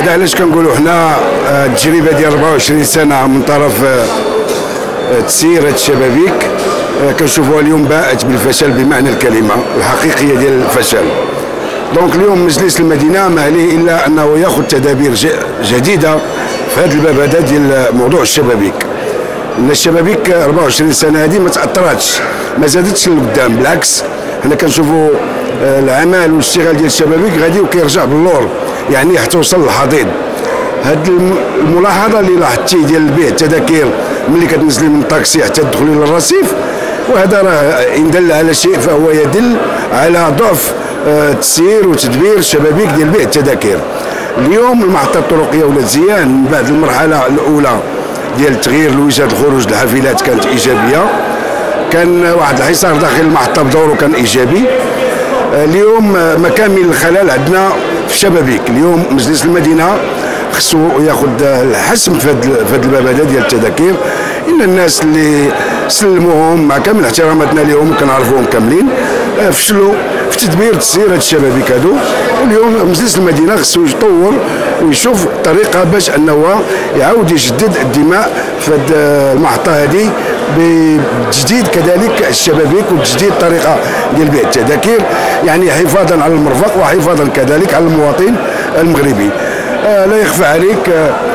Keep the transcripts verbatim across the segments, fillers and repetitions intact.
هذا علاش كنقولوا حنا التجربه ديال أربعة وعشرين سنه من طرف تسيير هاد الشبابيك كنشوفوها اليوم باءت بالفشل بمعنى الكلمه الحقيقيه ديال الفشل. دونك اليوم مجلس المدينه ما عليه الا انه ياخذ تدابير جديده في هذا الباب هذا ديال موضوع الشبابيك. ان الشبابيك أربعة وعشرين سنه هذه ما تاثرتش، ما زادتش لقدام، بالعكس حنا كنشوفوا العمل والاشتغال ديال الشبابيك غادي وكيرجع باللور، يعني حتى وصل للحضيض. هذه الملاحظه اللي لاحظتي ديال بيع التذاكر ملي كتنزلي من الطاكسي حتى تدخلي للرصيف، وهذا راه ان دل على شيء فهو يدل على ضعف تسيير وتدبير الشبابيك ديال بيع التذاكر. اليوم المحطه الطرقيه ولات زيان من بعد المرحله الاولى ديال تغيير الوجهات الخروج الحافلات كانت ايجابيه، كان واحد الحصار داخل المحطه بدوره كان ايجابي. اليوم مكامن الخلل عندنا في الشبابيك. اليوم مجلس المدينه خصو ياخذ الحسم في هذا الباب هذا ديال التذاكر. ان الناس اللي سلموهم مع كامل احتراماتنا لهم وكنعرفوهم كاملين فشلوا في تدبير تسيير هاد الشبابيك هادو. واليوم مجلس المدينه خصو يطور ويشوف طريقه باش انه يعاود يجدد الدماء في هاد المحطه هذه بتجديد كذلك الشبابيك وتجديد الطريقه ديال بيع التذاكر، يعني حفاظا على المرفق وحفاظا كذلك على المواطن المغربي. آه لا يخفى عليك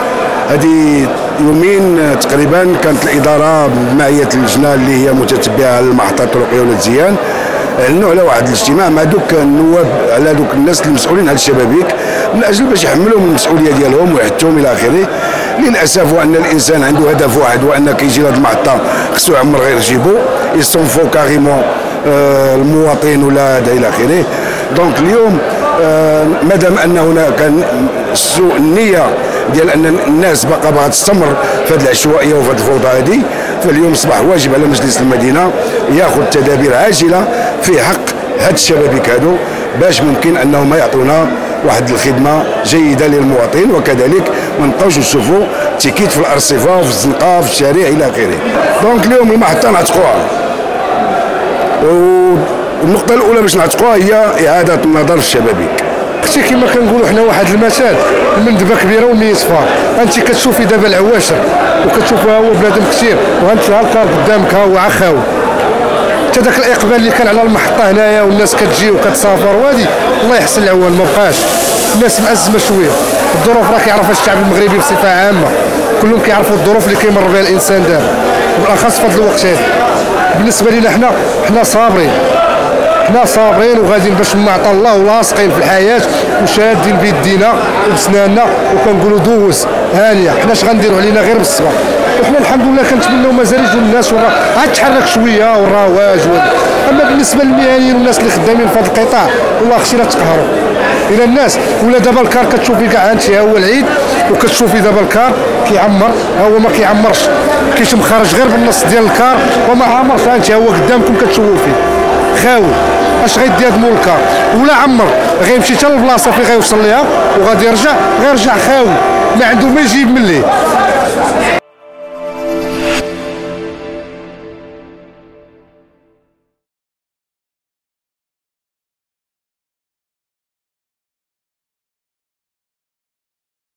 هذه آه يومين آه تقريبا كانت الاداره بمعيه اللجنه اللي هي متتبعه للمحطه الطرقيه ولاد زيان اعلنوا على واحد الاجتماع مع دوك النواب على دوك الناس المسؤولين على الشبابيك من اجل باش يحملوهم المسؤوليه ديالهم ويحثوهم الى اخره. للاسف وان الانسان عنده هدف واحد وان كيجي لهاد المحطه خصو يعمر غير جيبو يستنفو كاريمون آه المواطن ولا هذا الى اخره. دونك اليوم آه مادام ان هناك كان سوء النيه ديال ان الناس باقا باغا تستمر في هذه العشوائيه وفي هذه الفوضى هذه، فاليوم اصبح واجب على مجلس المدينه ياخذ تدابير عاجله في حق هاد الشبابيك هادو باش ممكن انهم يعطونا واحد الخدمه جيده للمواطن، وكذلك ما نبقاوش نشوفوا تيكيت في الارصفه وفي الزنقه وفي الشارع الى اخره. دونك اليوم المحطه نعتقوها، والنقطه الاولى باش نعتقوها هي اعاده النظر في الشبابيك. اختي كما كنقولوا حنا واحد المثال المندبه كبيره والمية صفار. انت كتشوفي دابا العواشر وكتشوفها هو بنادم كثير، وانت ها الكار قدامك ها هو عخاوي. حتى داك الاقبال اللي كان على المحطه هنايا والناس كتجي وكتسافر وهادي الله يحسن العوان ما بقاش، الناس مأزمه شويه. الظروف راه كيعرفها الشعب المغربي بصفه عامه، كلهم كيعرفوا الظروف اللي كيمر بها الانسان دابا وبالاخص في هذا الوقت هذا. بالنسبه لنا حنا حنا صابرين، حنا صابرين وغاديين باش نعطى الله ولاصقين في الحياه وشادين بيدينا وبسناننا وكنقولوا دوز هانيه. حنا اش غنديروا علينا غير بالصبر، وحنا الحمد لله كنتمناو مازال يجوا الناس عاد تحرك شويه والرواج. اما بالنسبه للمهنيين والناس اللي خدامين في هذا القطاع والله خصنا تقهروا الى الناس. ولا دابا الكار كتشوفي كاع انت ها هو العيد وكتشوفي دابا الكار كيعمر، ها هو ما كيعمرش، كيتم خارج غير بالنص ديال الكار وما عمرش. انت ها هو قدامكم كتشوفوا فيه خاوي. اش غيدي هاد مول الكار ولا عمر غيمشي حتى للبلاصه فين غيوصل ليها وغادي يرجع غيرجع خاوي، ما عنده ما يجيب من ليه.